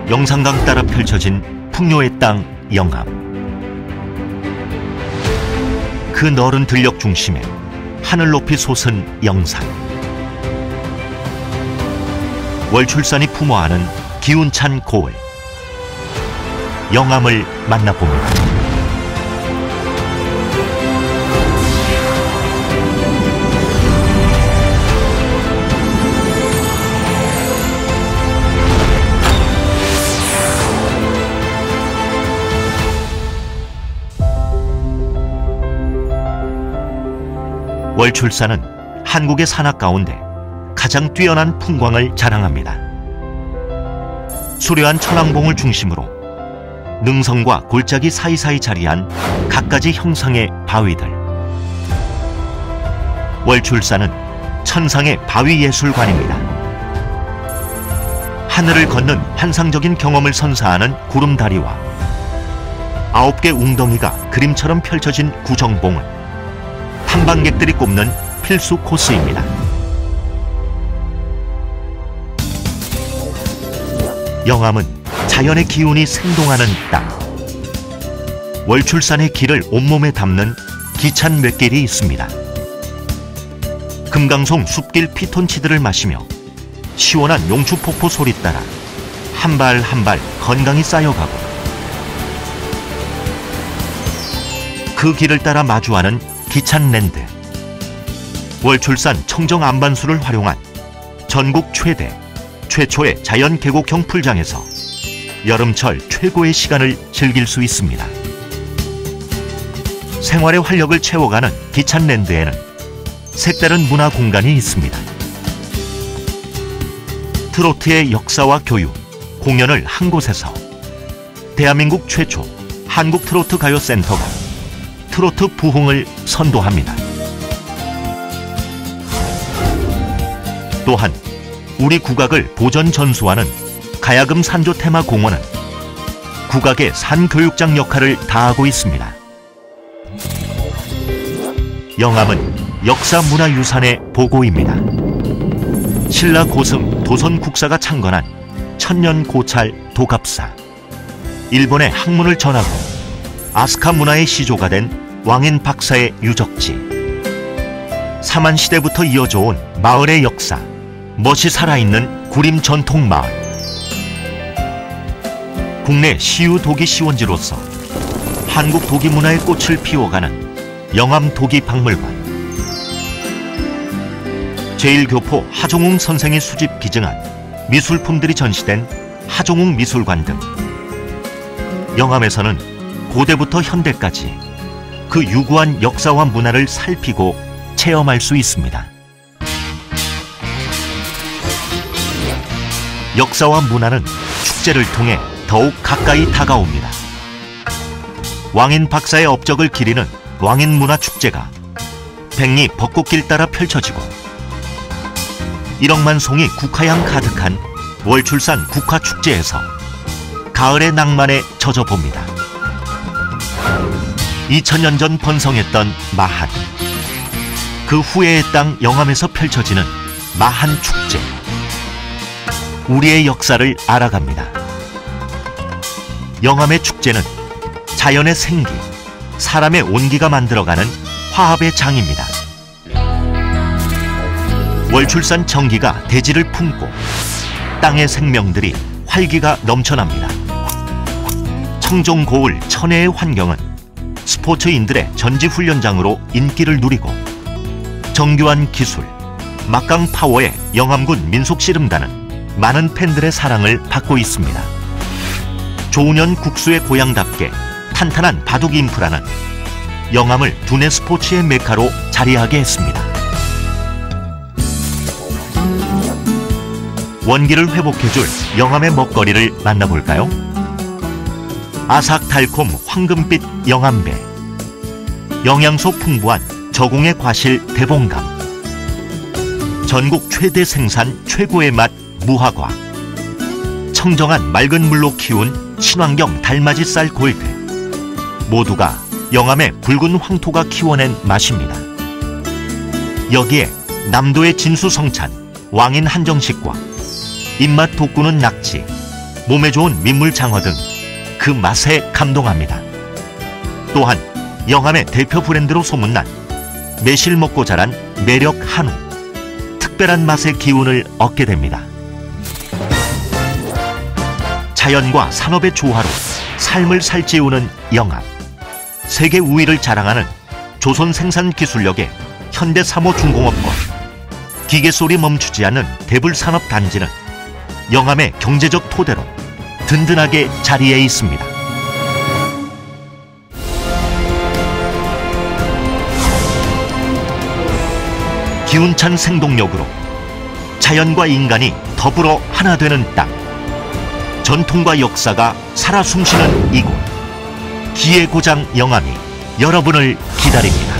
영산강 따라 펼쳐진 풍요의 땅 영암. 그 너른 들녘 중심에 하늘 높이 솟은 영산. 월출산이 품어하는 기운찬 고을. 영암을 만나봅니다. 월출산은 한국의 산악 가운데 가장 뛰어난 풍광을 자랑합니다. 수려한 천왕봉을 중심으로 능선과 골짜기 사이사이 자리한 갖가지 형상의 바위들. 월출산은 천상의 바위예술관입니다. 하늘을 걷는 환상적인 경험을 선사하는 구름다리와 9개 웅덩이가 그림처럼 펼쳐진 구정봉은 탐방객들이 꼽는 필수 코스입니다. 영암은 자연의 기운이 생동하는 땅. 월출산의 길을 온몸에 담는 기찬 맷길이 있습니다. 금강송 숲길 피톤치드를 마시며 시원한 용추폭포 소리 따라 한 발 한 발 건강히 쌓여가고, 그 길을 따라 마주하는 기찬랜드. 월출산 청정 안반수를 활용한 전국 최초의 자연 계곡형 풀장에서 여름철 최고의 시간을 즐길 수 있습니다. 생활의 활력을 채워가는 기찬랜드에는 색다른 문화 공간이 있습니다. 트로트의 역사와 교육, 공연을 한 곳에서 대한민국 최초 한국트로트가요센터가 트로트 부흥을 선도합니다. 또한 우리 국악을 보전 전수하는 가야금 산조 테마 공원은 국악의 산교육장 역할을 다하고 있습니다. 영암은 역사문화유산의 보고입니다. 신라 고승 도선 국사가 창건한 천년 고찰 도갑사, 일본의 학문을 전하고 아스카 문화의 시조가 된 왕인 박사의 유적지, 사만시대부터 이어져 온 마을의 역사, 멋이 살아있는 구림 전통마을, 국내 시유 도기 시원지로서 한국 도기 문화의 꽃을 피워가는 영암 도기 박물관, 제1교포 하종웅 선생이 수집 기증한 미술품들이 전시된 하종웅 미술관 등 영암에서는 고대부터 현대까지 그 유구한 역사와 문화를 살피고 체험할 수 있습니다. 역사와 문화는 축제를 통해 더욱 가까이 다가옵니다. 왕인 박사의 업적을 기리는 왕인문화축제가 백리 벚꽃길 따라 펼쳐지고 1억만 송이 국화향 가득한 월출산 국화축제에서 가을의 낭만에 젖어봅니다. 2000년 전 번성했던 마한, 그 후예의 땅 영암에서 펼쳐지는 마한축제. 우리의 역사를 알아갑니다. 영암의 축제는 자연의 생기, 사람의 온기가 만들어가는 화합의 장입니다. 월출산 정기가 대지를 품고 땅의 생명들이 활기가 넘쳐납니다. 청정 고을 천혜의 환경은 스포츠인들의 전지훈련장으로 인기를 누리고, 정교한 기술, 막강 파워의 영암군 민속씨름단은 많은 팬들의 사랑을 받고 있습니다. 조은현 국수의 고향답게 탄탄한 바둑 인프라는 영암을 두뇌 스포츠의 메카로 자리하게 했습니다. 원기를 회복해줄 영암의 먹거리를 만나볼까요? 아삭달콤 황금빛 영암배, 영양소 풍부한 저공의 과실 대봉감, 전국 최대 생산 최고의 맛 무화과, 청정한 맑은 물로 키운 친환경 달맞이쌀 골드, 모두가 영암의 붉은 황토가 키워낸 맛입니다. 여기에 남도의 진수성찬 왕인 한정식과 입맛 돋구는 낙지, 몸에 좋은 민물 장어 등 그 맛에 감동합니다. 또한 영암의 대표 브랜드로 소문난 매실 먹고 자란 매력 한우. 특별한 맛의 기운을 얻게 됩니다. 자연과 산업의 조화로 삶을 살찌우는 영암. 세계 우위를 자랑하는 조선 생산 기술력의 현대 3호 중공업과 기계 소리 멈추지 않는 대불산업 단지는 영암의 경제적 토대로 든든하게 자리해 있습니다. 기운찬 생동력으로 자연과 인간이 더불어 하나 되는 땅. 전통과 역사가 살아 숨쉬는 이곳. 기의 고장 영암이 여러분을 기다립니다.